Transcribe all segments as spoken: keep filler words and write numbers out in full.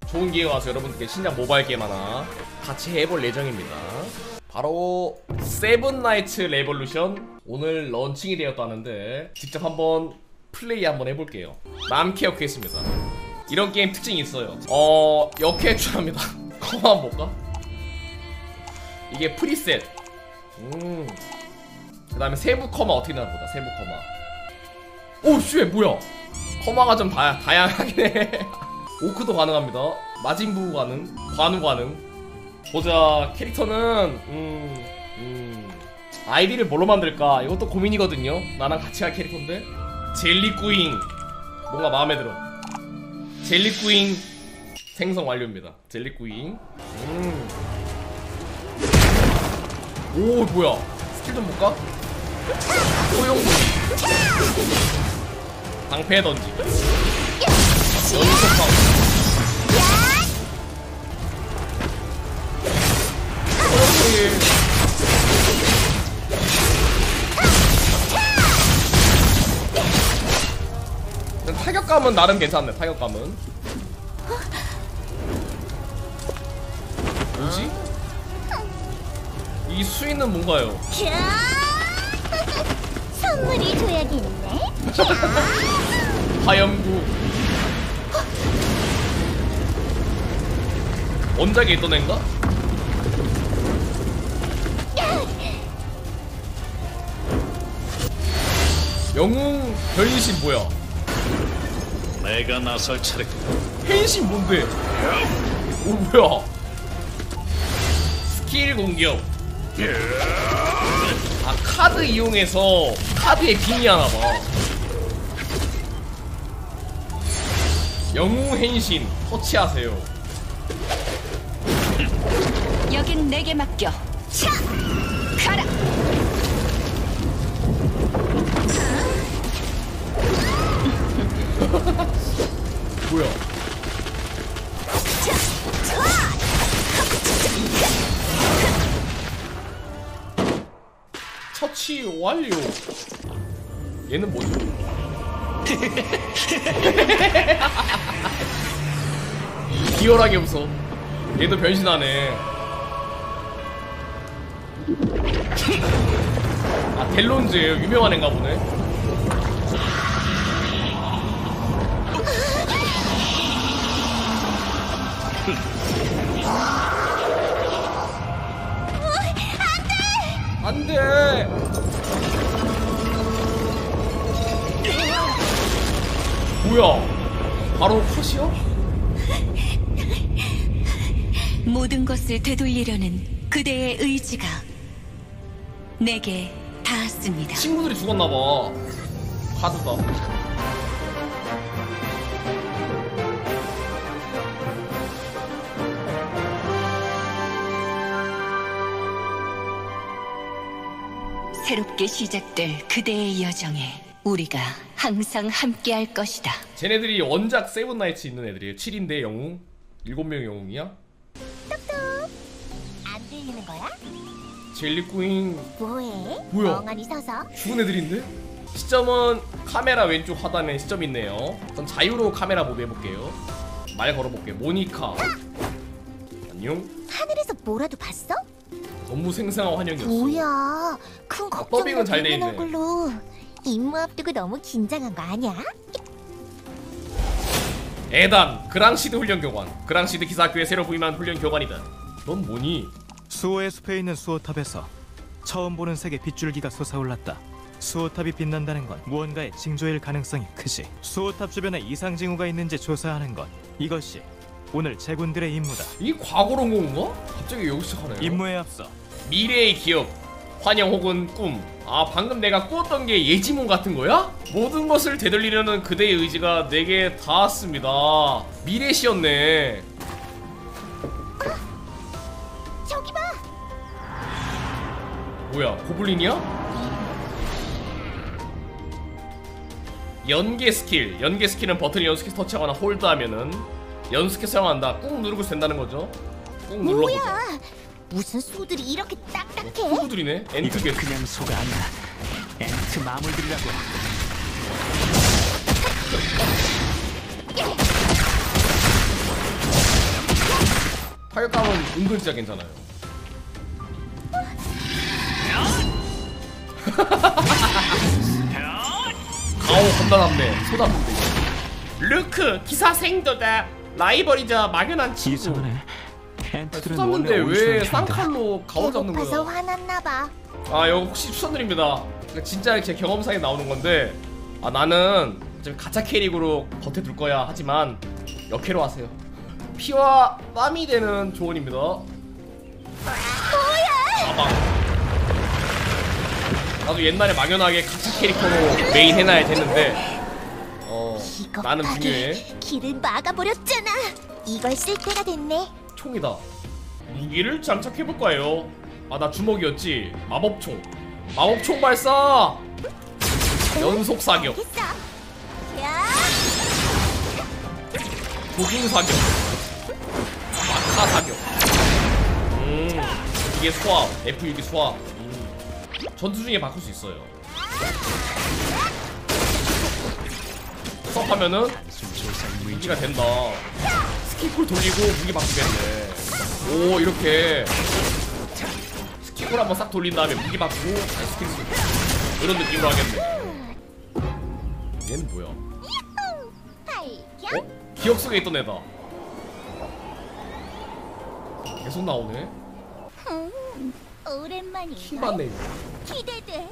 좋은 기회가 와서 여러분들께 신작 모바일 게임 하나 같이 해볼 예정입니다. 바로 세븐나이츠 레볼루션, 오늘 런칭이 되었다는데 직접 한번 플레이 한번 해볼게요. 남캐역했습니다. 이런 게임 특징이 있어요. 어... 역캐출합니다. 커마 한번 볼까? 이게 프리셋. 음... 그 다음에 세부 커마 어떻게 나나 보다. 세부 커마. 오 쉣 뭐야, 커마가 좀 다, 다양하긴 해. 오크도 가능합니다. 마진부 가능, 관우 가능. 보자. 캐릭터는 음... 음... 아이디를 뭘로 만들까? 이것도 고민이거든요. 나랑 같이 할 캐릭터인데 젤리꾸잉 뭔가 마음에 들어. 젤리꾸잉 생성 완료입니다. 젤리꾸잉. 음... 오 뭐야, 스킬 좀 볼까? 소용돌이, 방패 던지기, 연속방, 소용돌이. 타격감은 나름 괜찮네. 타격감은 뭐지? 이 수위는 뭔가요? 선물이 줘야겠네. 화염구. 원작에 있던 앤가? 영웅 변신 뭐야? 내가 나설 차례다. 変身뭔데? 오 뭐야? 스킬 공격. 아 카드 이용해서 카드에 빙이 하나봐. 영웅変身터치하세요. 여긴 내게 맡겨. 차! 가라! 뭐야? 처치 완료. 얘는 뭐지? 기열하게 웃어. 얘도 변신하네. 아 델론즈예요. 유명한 애인가 보네. 안돼. 뭐야? 바로 컷이요? 모든 것을 되돌리려는 그대의 의지가 내게 닿았습니다. 친구들이 죽었나봐. 카드다. 새롭게 시작될 그대의 여정에 우리가 항상 함께할 것이다. 쟤네들이 원작 세븐나이츠 있는 애들이에요. 칠인데 영웅? 일곱 명의 영웅이야? 똑똑. 안 들리는 거야? 젤리꾸잉. 뭐해? 뭐야? 멍하니 서서. 죽은 애들인데? 시점은 카메라 왼쪽 하단에 시점 있네요. 그럼 자유로 카메라 모드 해볼게요. 말 걸어볼게요. 모니카. 안녕? 하늘에서 뭐라도 봤어? 너무 생생한 환영이었어. 뭐야? 큰 더빙은 걱정이나 잘 돼 되는 있네. 얼굴로 임무 앞두고 너무 긴장한 거 아니야? 에단 그랑시드 훈련 교관. 그랑시드 기사학교에 새로 부임한 훈련 교관이다. 넌 뭐니? 수호의 숲에 있는 수호탑에서 처음 보는 색의 빗줄기가 솟아올랐다. 수호탑이 빛난다는 건 무언가의 징조일 가능성이 크지. 수호탑 주변에 이상 징후가 있는지 조사하는 것, 이것이 오늘 제군들의 임무다. 이 과거로 온 건가? 갑자기 여기 시작하네. 임무에 앞서 미래의 기억, 환영 혹은 꿈. 아 방금 내가 꾸었던 게 예지몽 같은 거야? 모든 것을 되돌리려는 그대의 의지가 내게 닿았습니다. 미래시였네. 저기 봐. 뭐야 고블린이야? 연계 스킬. 연계 스킬은 버튼을 연속해서 터치하거나 홀드하면은 연속해서 사용한다. 꾹 누르고 된다는 거죠. 꾹 눌러보자. 뭐야? 무슨 소들이 이렇게 딱딱해? 후드들이네. 엔트게. 그냥 소가 아니야. 엔트 마물들이라고. 타격감은 은근 진짜 괜찮아요. 가오 겁나 남네. 소담인데. 르크 기사 생도다. 라이벌이자 막연한 친구. 이상하네. 엔트들은 소담인데 원래 왜 온순한 편인데. 쌍칼로 가오 잡는 배고파서 거야? 화났나봐. 아 이거 혹시 추천드립니다. 그러니까 진짜 제 경험상에 나오는 건데, 아 나는 좀 가짜 캐릭으로 겉에 둘 거야 하지만 역캐로 하세요. 피와 땀이 되는 조언입니다. 뭐야? 가방. 나도 옛날에 막연하게 가짜 캐릭터로 메인 해놔야 됐는데, 어 나는 중요해. 비겁하게 길을 막아버렸잖아. 이걸 쓸 때가 됐네. 총이다. 무기를 장착해볼 거예요. 아 나 주먹이었지. 마법총. 마법총 발사. 연속 사격. 됐어. 야, 조준 사격. 마카 사격. 음 이게 수압. 에프 육이 수압. 음. 전투 중에 바꿀 수 있어요. 수압하면은 무기가 된다. 스키콜 돌리고 무기 바꾸겠네. 오 이렇게 스키콜 한번 싹 돌린 다음에 무기 바꾸고 다시 스키콜 이런 느낌으로 하겠네. 얘는 뭐야? 발견. 어? 기억 속에 있던 애다. 계속 나오네. 음, 오랜만이야. 킹받네 이거. 기대돼.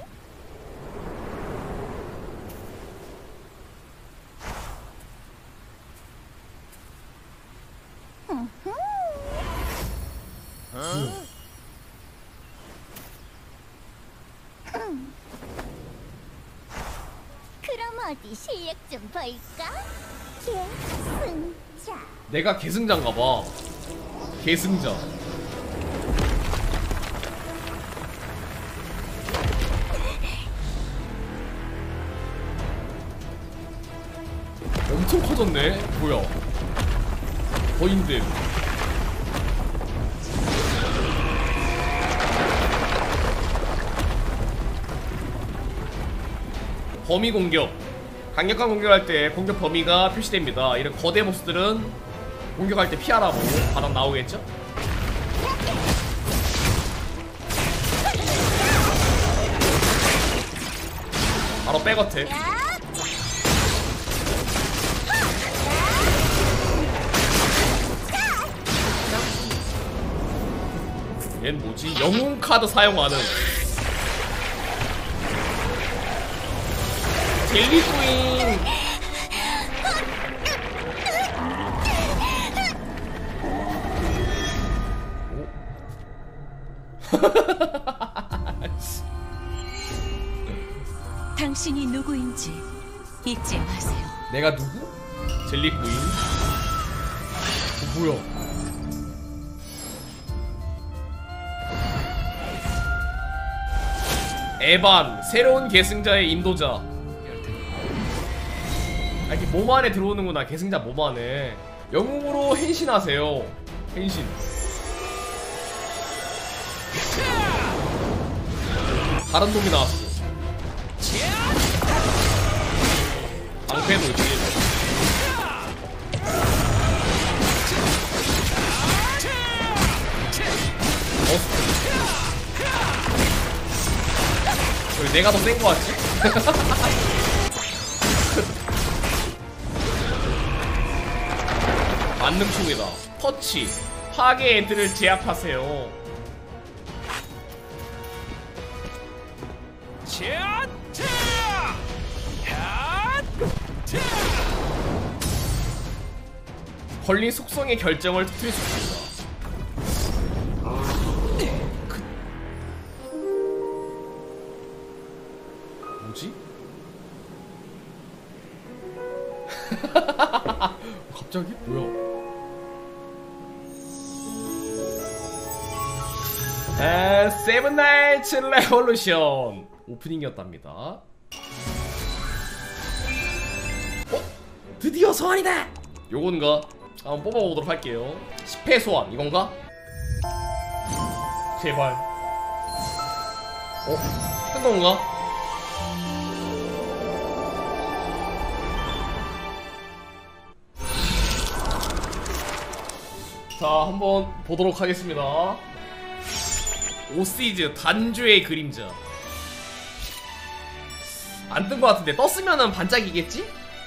그럼 어디 실력 좀 볼까? 계승자. 내가 계승자인가봐. 계승자. 엄청 커졌네. 뭐야? 거인들. 범위 공격. 강력한 공격할 때 공격 범위가 표시됩니다. 이런 거대 보스들은 공격할 때 피하라고 바닥 나오겠죠? 바로 백어택. 얜 뭐지? 영웅 카드 사용하는 젤리꾸인. 당신이 누구인지 잊지 마세요. 내가 누구? 젤리꾸인? 어, 뭐야? 에반, 새로운 계승자의 인도자. 아, 이렇게 몸 안에 들어오는구나. 계승자 몸 안에. 영웅으로変身하세요.変身. 다른 놈이 나왔어. 방패도 있지. 왜 내가 더 센 거 같지? 만능총이다. 터치. 파괴 애들을 제압하세요. 걸린 속성의 결정을 터뜨릴 수 있습니다. 뭐지? 갑자기? 뭐야? 에, 세븐 나이츠 레볼루션 오프닝이었답니다. 어? 드디어 소환이다! 요건가? 한번 뽑아보도록 할게요. 십 회 소환 이건가? 제발. 어? 뜬 건가? 자, 한번 보도록 하겠습니다. 오시즈 단주의 그림자. 안 뜬 것 같은데 떴으면은 반짝이겠지?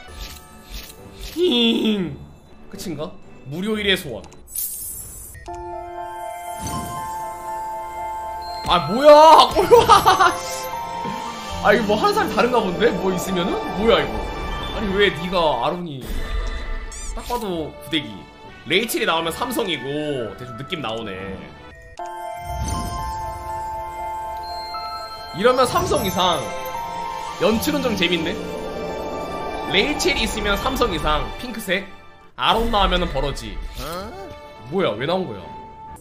힝. 끝인가? 무료 일의 소원. 아 뭐야? 꼴와. 아 이거 뭐 하는 사람이 다른가 본데? 뭐 있으면은? 뭐야 이거? 아니 왜 네가 아론이 딱 봐도 구대기. 레이첼이 나오면 삼성이고 대충 느낌 나오네. 이러면 삼성 이상. 연출은 좀 재밌네. 레이첼이 있으면 삼성 이상 핑크색. 아론 나오면은 버러지. 뭐야 왜 나온 거야?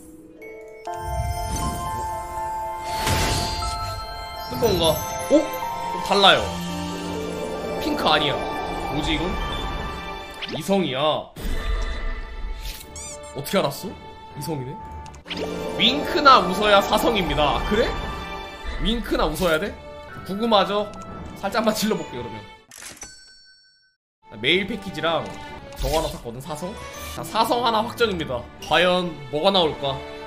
뜬 건가? 어? 좀 달라요. 핑크 아니야. 뭐지 이건? 이성이야. 어떻게 알았어? 이성이네? 윙크나 웃어야 사성입니다. 아, 그래? 윙크나 웃어야 돼? 궁금하죠? 살짝만 질러볼게 그러면. 메일 패키지랑 저거 하나 샀거든. 사성? 자, 사성 하나 확정입니다. 과연 뭐가 나올까?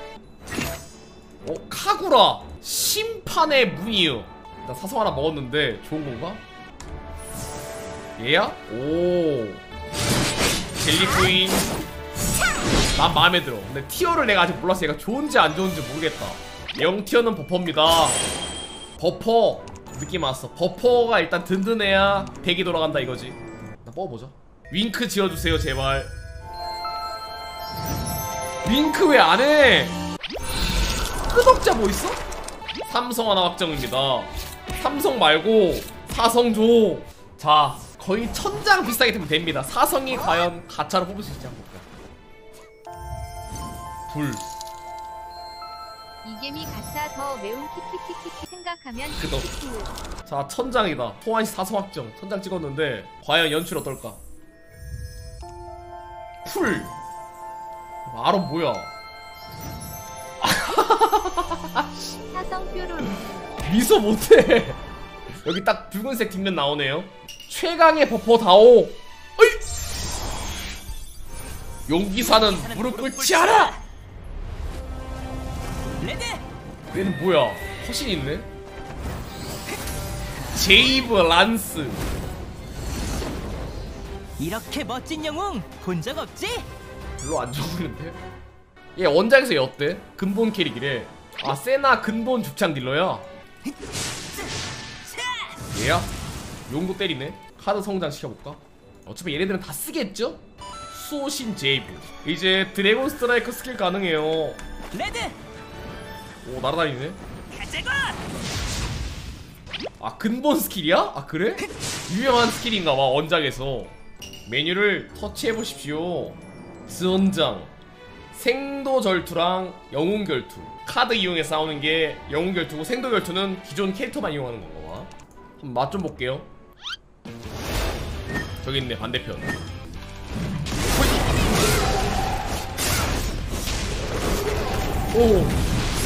어? 카구라 심판의 문이요. 일단 사성 하나 먹었는데 좋은 건가? 얘야? 오 젤리코인. 난 마음에 들어. 근데 티어를 내가 아직 몰라서 얘가 좋은지 안 좋은지 모르겠다. 영 티어는 버퍼입니다. 버퍼 느낌 왔어. 버퍼가 일단 든든해야 백이 돌아간다 이거지. 나 뽑아보자. 윙크 지어주세요 제발. 윙크 왜 안해? 끄덕자 뭐 있어? 삼성 하나 확정입니다. 삼성 말고 사성 줘. 자 거의 천장 비슷하게 되면 됩니다. 사성이 과연 가차로 뽑을 수 있지 한번 볼까. 둘. 이겜이 가차 더 매운 키키키키키 생각하면 그도. 자 천장이다. 호환시 사성 확정. 천장 찍었는데 과연 연출 어떨까? 쿨. 아론 뭐야? 사성 뾰로로 미소 못해. 여기 딱 붉은색 뒷면 나오네요. 최강의 버퍼다오. 어이! 용기사는 무릎 꿇지 않아. 얘는 뭐야? 허신 있네. 제이브 란스. 이렇게 멋진 영웅 본 적 없지? 별로 안 좋은데? 얘 원작에서 얘 어때? 근본 캐릭이래. 아 세나 근본 죽창 딜러야. 얘야? 용도 때리네. 카드 성장 시켜볼까? 어차피 얘네들은 다 쓰겠죠? 수호신 제이브. 이제 드래곤 스트라이크 스킬 가능해요. 레드! 오 날아다니네. 아 근본 스킬이야? 아 그래? 유명한 스킬인가봐 원작에서. 메뉴를 터치해보십시오. 스원장 생도절투랑 영웅결투. 카드 이용해 싸우는 게 영웅결투고 생도결투는 기존 캐릭터만 이용하는 건가 봐. 한번 맛 좀 볼게요. 저기 있네 반대편. 오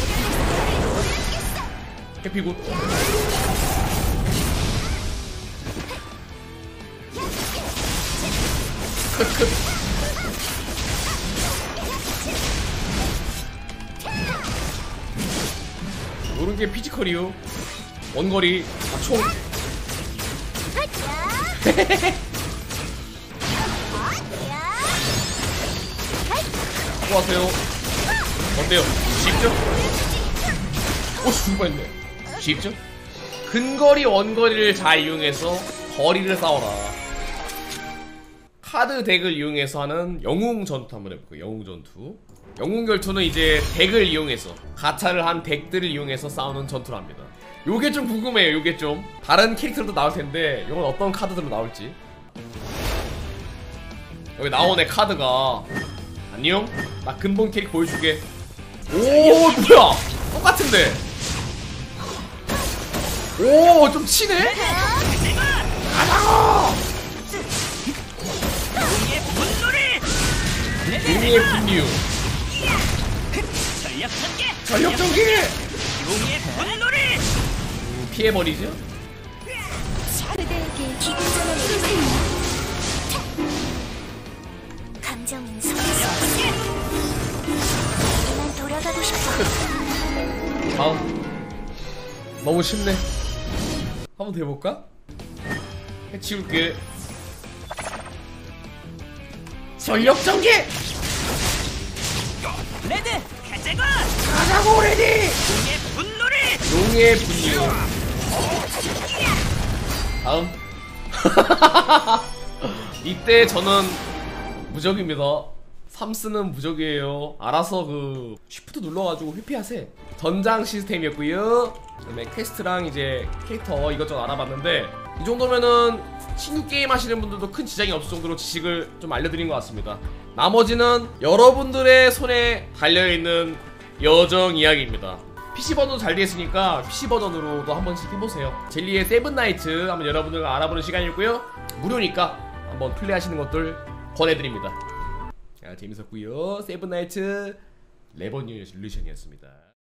해피굿. 컷컷. 요런게 피지컬이요. 원거리 아, 총. 수고하세요. 어때요? 쉽죠? 오 죽을뻔했네. 쉽죠? 근거리 원거리를 잘 이용해서 거리를 싸워라. 카드 덱을 이용해서 하는 영웅 전투 한번 해볼게요. 영웅 전투. 영웅 결투는 이제 덱을 이용해서 가차를 한 덱들을 이용해서 싸우는 전투를 합니다. 요게 좀 궁금해요. 요게 좀 다른 캐릭터도 나올 텐데 요건 어떤 카드들로 나올지. 여기 나오네 카드가. 안녕? 나 근본 캐릭 보여줄게. 오 뭐야 똑같은데. 오 좀 치네? 가자고! 용의 분류. 전력 전기! 음, 피해버리죠? 그대에게 기분전환을 주세요. 감정은 속에서 올라가고 싶어. 다음. 너무 쉽네. 한번 더 해볼까? 해치울게. 전력 전개! 레드 가자고. 가자고 레디! 용의 분노를. 용의 분노. 다음. 이때 저는 무적입니다. 삼스는 무적이에요. 알아서 그 쉬프트 눌러가지고 회피하세. 전장 시스템이었고요. 그다음에 퀘스트랑 이제 캐릭터 이것저것 알아봤는데 이 정도면은 신규 게임 하시는 분들도 큰 지장이 없을 정도로 지식을 좀 알려드린 것 같습니다. 나머지는 여러분들의 손에 달려있는 여정 이야기입니다. 피씨 버전도 잘 되어 있으니까 피씨 버전으로도 한 번씩 해보세요. 젤리의 세븐나이츠 한번 여러분들과 알아보는 시간이었고요. 무료니까 한번 플레이하시는 것들 권해드립니다. 자, 재밌었고요. 세븐나이츠 레버뉴 룰루션이었습니다.